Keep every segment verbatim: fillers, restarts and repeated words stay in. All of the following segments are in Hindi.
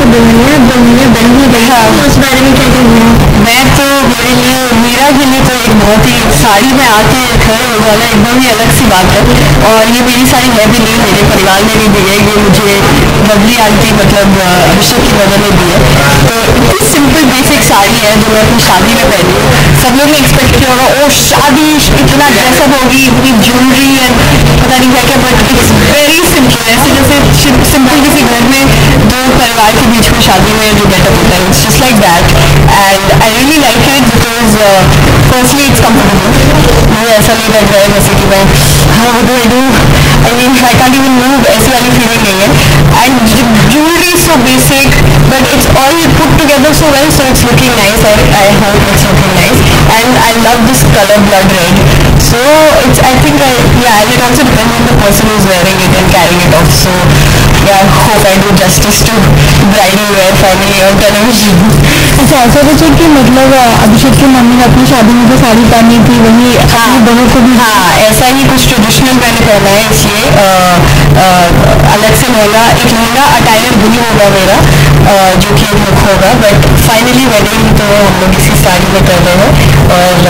दुल्हनिया दुल्हनिया बन ही गई, हाँ। तो उस बारे में क्या कहना है? मैं तो मेरे लिए मीरा के लिए तो एक बहुत ही साड़ी में आके खड़े हो जाना एकदम ही अलग सी बात है। और ये मेरी साड़ी है भी नहीं, मेरे परिवार ने भी दी है, ये मुझे बबली आंटी मतलब अभिषेक की मदर ने दी है। तो इतनी सिंपल बेसिक साड़ी है जो मैं अपनी शादी में पहनी हूँ। सब लोग ने एक्सपेक्ट किया होगा ओ शादी इतना ड्रेसअप होगी, इतनी ज्वेलरी एंड पता नहीं क्या क्या, बट इट्स वेरी सिंपल। ऐसे जैसे सिंपल किसी घर में दो परिवार के बीच में शादी में जो गेटअप होता है, it's just like that and I really like it because firstly it's comfortable. मुझे ऐसा नहीं लग रहा है जैसे कि मैं हाँ वो I do I mean I can't even move, ऐसी वाली फीलिंग नहीं है। And jewellery so basic but it's all put together so well, so it's looking nice. I I hope it's looking nice and I love this colour blood red, so it's I think I yeah and it also depends on the person who's wearing it and carrying it off, so yeah hope I do justice to bridal wear finally on television। अच्छा ऐसा कुछ है कि मतलब अभिषेक की मम्मी ने अपनी शादी में जो साड़ी पहनी थी वही हाँ बहू को भी, हाँ ऐसा ही कुछ ट्रेडिशनल मैंने पहना है, इसलिए अलग से लहंगा एक लहंगा अटायर भी होगा मेरा आ, जो कि एक लुक होगा, बट फाइनली वेडिंग तो हम लोग इसी साड़ी में कर रहे हैं। और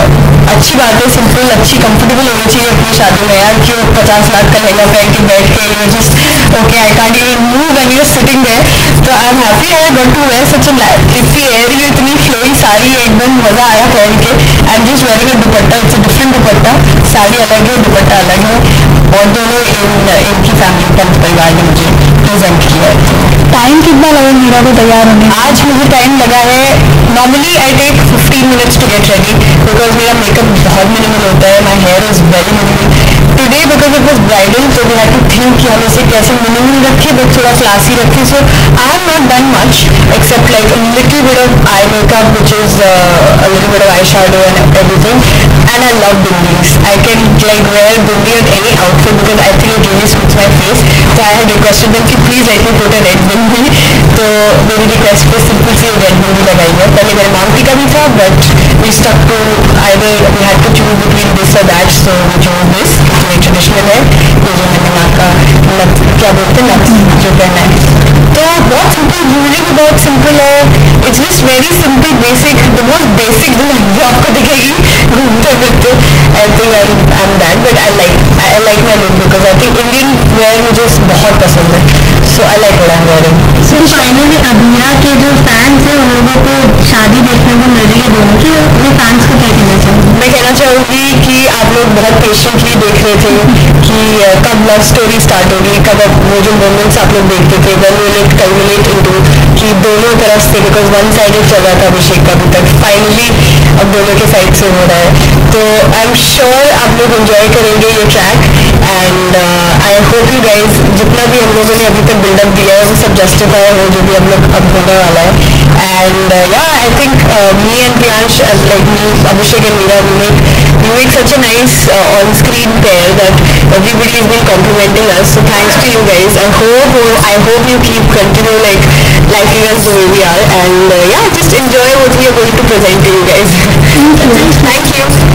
आ, अच्छी बात है, सिंपल अच्छी कंफर्टेबल होनी चाहिए अपनी शादी में यार, क्यों पचास लाख का लहंगा पहन के बैठ के you just okay I can't even move and you sitting there. तो I am happy I got to wear such a इतनी एयरी इतनी फ्लोइंग साड़ी, एकदम मजा आया पहन के। I am just wearing a dupatta, it's a different dupatta, sari अलग है दुपट्टा अलग है, और दोनों इन इनकी फैमिली पंत परिवार ने मुझे प्रेजेंट किया है। टाइम कितना लगा मीरा को तैयार होने? आज मुझे टाइम लगा है, normally I take fifteen minutes to get ready because मेरा मेकअप बहुत मिनिमल होता है, my hair is very minimal. Today because it was bridal तो वी हैड टू थिंक कि हम इसे कैसे मिनिमल रखें बट थोड़ा क्लासी रखें, so I have not done much except like a little bit of eye makeup which is a little bit of eye shadow and everything, and I love bindis. I can like wear bindi on any outfit because I think it really suits my face, तो आई हैड रिक्वेस्टेड देम कि please let me put a red bindi, तो मेरी रिक्वेस्ट पे सिंपल सी रेड बिंदी लगाई है। पहले मेरे मांगटी का भी था but we stuck to either we had to choose between this और that, so we choose this जो ट्रेडिशनल है, ये जो मैंने माँ का नथ क्या बोलते हैं नथ जो पहना है। तो बहुत सिंपल, ज्वेलरी भी बहुत सिंपल है, it's just very simple basic, the most basic जो आपको दिखेगी घूमते फिरते। I think I am that but I like I like my look because I think Indian wear मुझे बहुत पसंद है, so I like what I am wearing. So finally अभिया के जो फैंस हैं उन लोगों को शादी देखने को मिल रही है दोनों की, वो फैंस को क्या कहना चाहूँगी? मैं कहना चाहूँगी कि आप लोग बहुत पेशेंटली देख रहे थे कि uh, कब लव स्टोरी स्टार्ट होगी, कब अब वो जो मोमेंट्स आप लोग देखते थे when will it culminate into कि दोनों तरफ से, बिकॉज वन साइडेड चल रहा था अभिषेक का अभी तक, फाइनली अब दोनों के साइड से हो रहा है। तो आई एम श्योर आप लोग एंजॉय करेंगे ये track and I hope you guys जितना भी हम लोगों ने अभी तक बिल्डअप दिया है वो सब जस्टिफाई हो जो भी हम लोग अब होने वाला है। एंड या I think me and Priyansh like me Abhishek and Meera we make we make such a nice on screen pair that everybody has been complimenting us, so thanks to you guys. I hope I hope you keep continue like liking us the way we are, and uh, yeah just enjoy what we are going to present to you guys. Thank you. Thank you.